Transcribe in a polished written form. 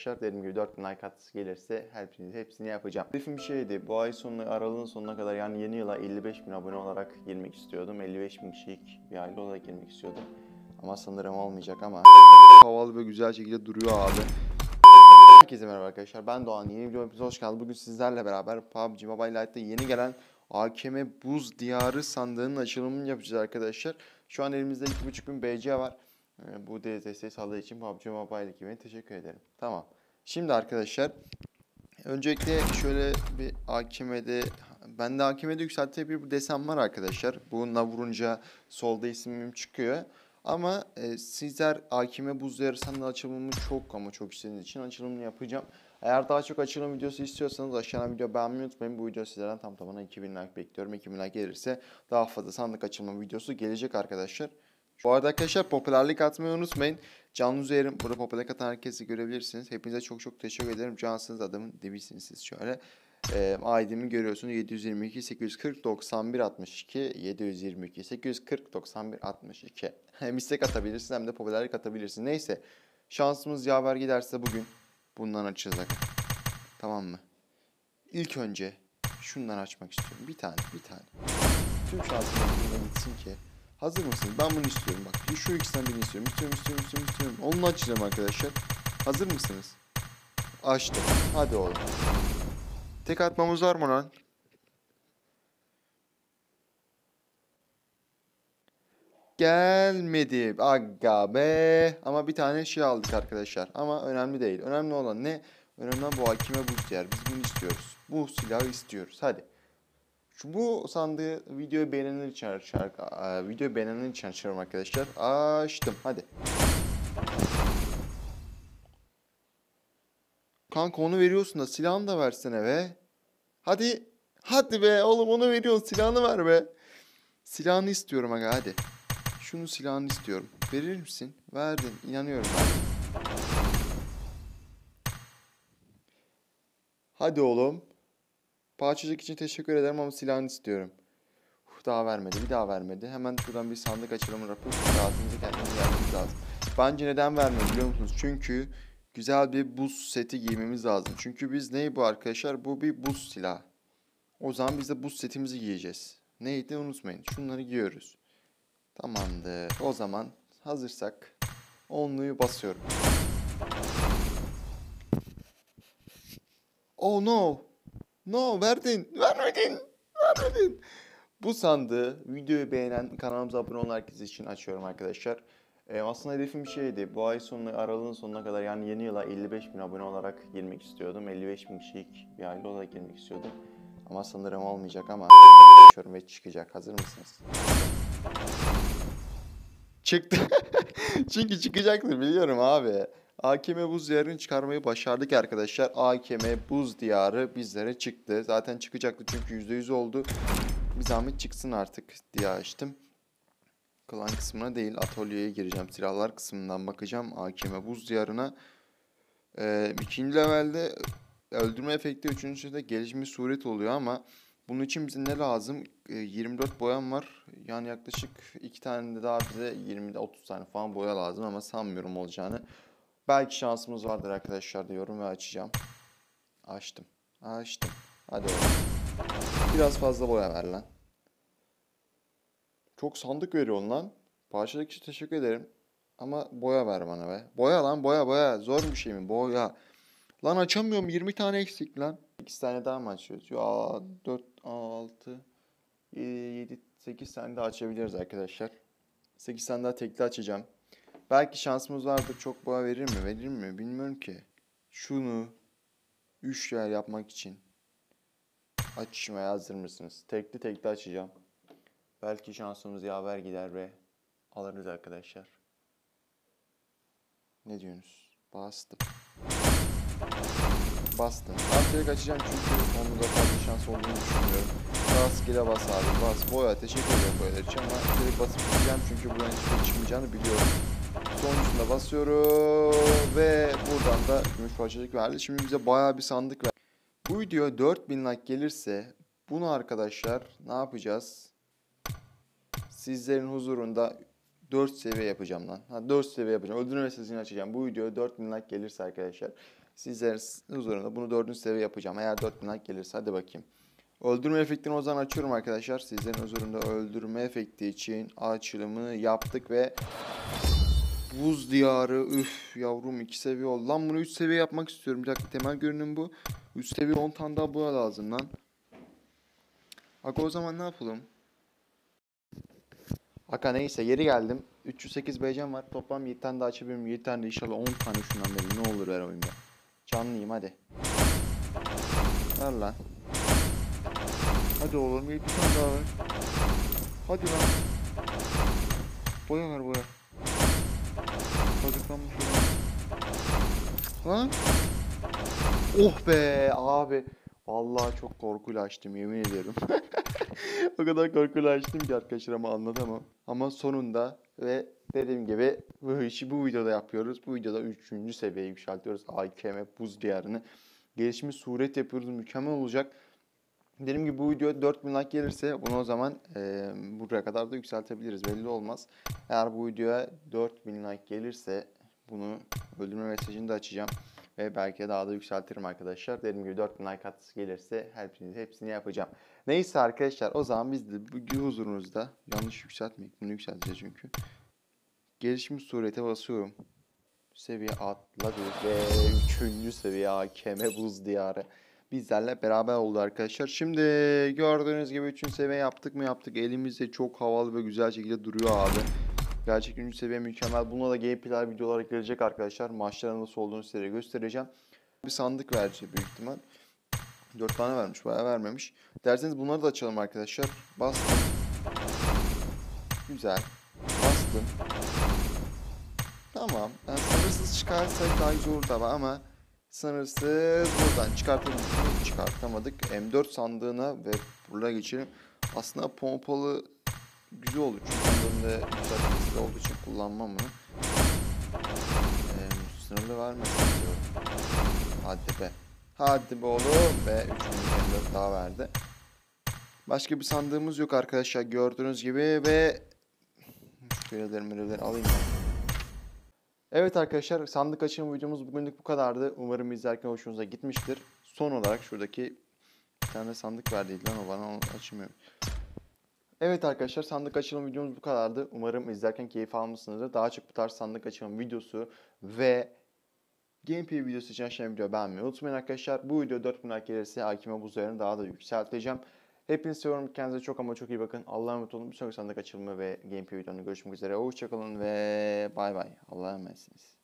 Dediğim gibi 4000 like gelirse hepsini yapacağım. Hedefim bir şeydi. Bu ay sonuna, aralığın sonuna kadar, yani yeni yıla 55.000 abone olarak girmek istiyordum. 55.000 kişilik bir aile olarak girmek istiyordum. Ama sanırım olmayacak ama havalı ve güzel şekilde duruyor abi. Herkese merhaba arkadaşlar. Ben Doğan. Yeni videomuza hoş geldiniz. Bugün sizlerle beraber PUBG Mobile Lite'da yeni gelen AKM Buz Diyarı sandığının açılımını yapacağız arkadaşlar. Şu an elimizde 2.500 BC var. Bu desteği sağladığı için PUBG Mobile ekibine teşekkür ederim. Tamam. Şimdi arkadaşlar öncelikle şöyle bir AKM'de, bende AKM'de yükseltilen bir desen var arkadaşlar. Bununla vurunca solda ismim çıkıyor. Ama sizler AKM Buz Diyarı sandığı açılımını çok istediğiniz için açılımını yapacağım. Eğer daha çok açılım videosu istiyorsanız aşağıdan video beğenmeyi unutmayın. Bu video sizlerden tamına 2000 like bekliyorum. 2000 like gelirse daha fazla sandık açılma videosu gelecek arkadaşlar. Bu arada arkadaşlar popülerlik atmayı unutmayın. Canlı üzerim. Burada popülerlik atan herkesi görebilirsiniz. Hepinize çok teşekkür ederim. Cansınız, adamın dibisiniz siz şöyle. ID'mi görüyorsunuz. 722 840 91 62 722 840 91 62. Hem istek atabilirsiniz hem de popülerlik atabilirsiniz. Neyse. Şansımız yaver giderse bugün bundan açacağız. Tamam mı? İlk önce şundan açmak istiyorum. Bir tane. Tüm şansım bundan gitsin ki. Hazır mısınız? Ben bunu istiyorum bak. Şu ikisinden birini istiyorum. İstiyorum. Onu açacağım arkadaşlar. Hazır mısınız? Açtım. Hadi oğlum. Tek atmamız var mı lan? Gelmedi. Aga be. Ama bir tane şey aldık arkadaşlar. Ama önemli değil. Önemli olan ne? Önemli olan bu AKM Buz Diyarı. Biz bunu istiyoruz. Bu silahı istiyoruz. Hadi. Bu sandığı videoyu beğenenler için açıyorum arkadaşlar. Açtım. Hadi. Kanka onu veriyorsun da silahını da versene be. Hadi. Hadi be oğlum, onu veriyorsun, silahını ver be. Silahını istiyorum aga, hadi. Şunu silahını istiyorum. Verir misin? Verdin. İnanıyorum ben. Hadi oğlum. Parçacık için teşekkür ederim ama silahını istiyorum. Daha vermedi. Bir daha vermedi. Hemen şuradan bir sandık açılımı raporu. Saatimizi kendimize yapmamız lazım. Bence neden vermiyor biliyor musunuz? Çünkü güzel bir buz seti giymemiz lazım. Çünkü biz neyi bu arkadaşlar? Bu bir buz silahı. O zaman biz de buz setimizi giyeceğiz. Neydi unutmayın. Şunları giyiyoruz. Tamamdır. O zaman hazırsak onluyu basıyorum. Oh no. No, vermedin. Bu sandığı videoyu beğenen, kanalımıza abone olan herkes için açıyorum arkadaşlar. Aslında hedefim bir şeydi. Bu ay sonuna, aralığın sonuna kadar, yani yeni yıla 55.000 abone olarak girmek istiyordum. 55.000 kişilik bir aile olarak girmek istiyordum. Ama sanırım olmayacak ama açıyorum ve çıkacak. Hazır mısınız? Çıktı. Çünkü çıkacaktır biliyorum abi. AKM Buz Diyarı'nı çıkarmayı başardık arkadaşlar. AKM Buz Diyarı bizlere çıktı. Zaten çıkacaktı çünkü %100 oldu. Bir zahmet çıksın artık diye açtım. Klan kısmına değil, atölyeye gireceğim. Silahlar kısmından bakacağım AKM Buz Diyarı'na. İkinci levelde öldürme efekti, üçüncüde gelişmiş suret oluyor ama bunun için bize ne lazım? 24 boyam var. Yani yaklaşık 2 tane de daha bize 20-30 tane falan boya lazım ama sanmıyorum olacağını. Belki şansımız vardır arkadaşlar diyorum ve açacağım. Açtım. Hadi oğlum. Biraz fazla boya ver lan. Çok sandık veriyorsun lan. Parçadaki için teşekkür ederim. Ama boya ver bana be. Boya lan, boya. Zor bir şey mi? Boya. Lan açamıyorum. 20 tane eksik lan. 2 tane daha mı açıyoruz? Ya 4, 6, 7, 8 tane daha açabiliriz arkadaşlar. 8 tane daha tekli açacağım. Belki şansımız vardır. Çok boya verir mi? Bilmiyorum ki. Şunu 3 yer yapmak için açmaya hazır mısınız? Tekli açacağım. Belki şansımız yaver gider ve alırız arkadaşlar. Ne diyorsunuz? Bastım. Ben direkt açacağım çünkü onun da fazla şans olduğunu düşünmüyorum. Rastgele bas abi, bas. Boya, teşekkür ederim boyalar için ama direkt basıp gideceğim çünkü buradan hiçbir şey çıkmayacağını biliyorum. Sonuncusunda basıyorum ve buradan da gümüş parçacık verdi. Şimdi bize bayağı bir sandık verdi. Bu video 4000 like gelirse bunu arkadaşlar ne yapacağız? Sizlerin huzurunda 4 seviye yapacağım lan. 4 seviye yapacağım. Öldürme sesini açacağım. Bu videoya 4000 like gelirse arkadaşlar. Sizlerin huzurunda bunu 4. seviye yapacağım. Eğer 4000 like gelirse hadi bakayım. Öldürme efektini o zaman açıyorum arkadaşlar. Sizlerin huzurunda öldürme efekti için açılımı yaptık ve buz diyarı, üf yavrum 2 seviye oldu. Lan bunu 3 seviye yapmak istiyorum. Bir dakika, temel görünüm bu. 3 seviye 10 tane daha bu lazım lan. Aga o zaman ne yapalım? Aga neyse geri geldim. 308 BC'm var. Toplam 7 tane daha açabilirim. 7 tane de inşallah 10 tane şundan verin. Ne olur ver oyunda. Canlıyım hadi. Ver lan. Hadi oğlum 7 tane daha ver. Hadi lan. Boya ver boya. Kazıklanmış olan. Lan. Oh be abi. Vallahi çok korkuyla açtım yemin ediyorum. O kadar korkuyla açtım ki arkadaşlar ama anlatamam. Ama sonunda ve dediğim gibi bu işi bu videoda yapıyoruz. Bu videoda 3. seviyeye yükseltiyoruz. AKM buz diyarını. Gelişmiş suret yapıyoruz. Mükemmel olacak. Dediğim gibi bu videoya 4000 like gelirse bunu o zaman buraya kadar da yükseltebiliriz. Belli olmaz. Eğer bu videoya 4000 like gelirse bunu öldürme mesajını da açacağım. Ve belki daha da yükseltirim arkadaşlar. Dediğim gibi 4000 like gelirse hepsini yapacağım. Neyse arkadaşlar o zaman biz de bu huzurunuzda yanlış yükseltmeyip bunu yükselteceğiz çünkü. Gelişmiş surete basıyorum. Seviye atladı ve 3. seviye AKM buz diyarı bizlerle beraber oldu arkadaşlar. Şimdi gördüğünüz gibi 3. seviye yaptık mı yaptık. Elimizde çok havalı ve güzel şekilde duruyor abi. Gerçekten 3. seviye mükemmel. Bununla da gameplay videolar gelecek arkadaşlar. Maçların nasıl olduğunu size göstereceğim. Bir sandık verecek büyük ihtimal. 4 tane vermiş, bayağı vermemiş. Derseniz bunları da açalım arkadaşlar. Bastım. Güzel. Bastım. Tamam. Yani sınırsız çıkarsak daha güzel olur tabi ama sınırsız buradan çıkartamadık. M4 sandığına ve buraya geçelim. Aslında pompalı güzel olur çünkü önünde yükseltmesi olduğu için kullanmam bunu. Sınırlı vermesin diyorum. Hadi be. Hadi be oğlum ve 3000 M4 daha verdi. Başka bir sandığımız yok arkadaşlar gördüğünüz gibi ve görevleri alayım ben. Evet arkadaşlar sandık açılım videomuz bugünlük bu kadardı. Umarım izlerken hoşunuza gitmiştir. Son olarak şuradaki bir tane sandık verdiydi lan o bana onu açmıyorum. Evet arkadaşlar sandık açılım videomuz bu kadardı. Umarım izlerken keyif almışsınızdır. Daha çok bu tarz sandık açılım videosu ve gameplay videosu için aşağıya video beğenmeyi unutmayın arkadaşlar. Bu video 4000 like gelirse Akime buzlarını daha da yükselteceğim. Hepinizi seviyorum. Kendinize çok ama çok iyi bakın. Allah'a emanet olun. Bir sonraki sandık açılımı ve gameplay videolarında görüşmek üzere. Hoşçakalın ve bay bay. Allah'a emanetsiniz.